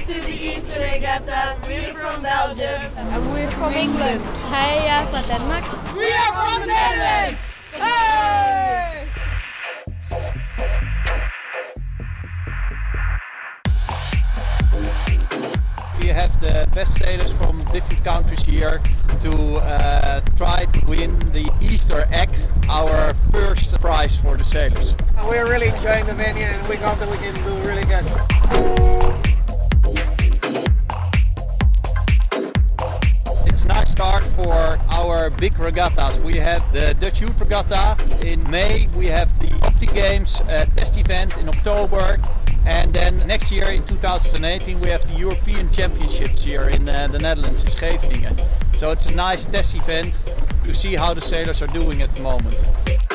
to the Easter Regatta. We're from Belgium. And we're from England. Hij van Denmark. We are from the Netherlands. Hey! We have the best sailors from different countries here to try to win the Easter egg, our first prize for the sailors. We're really enjoying the venue and we hope that we can do really good. It's a nice start for our big regattas. We have the Dutch Youth Regatta in May, we have the Optigames test event in October, and then next year in 2018 we have the European Championships here in the Netherlands, in Scheveningen. So it's a nice test event to see how the sailors are doing at the moment.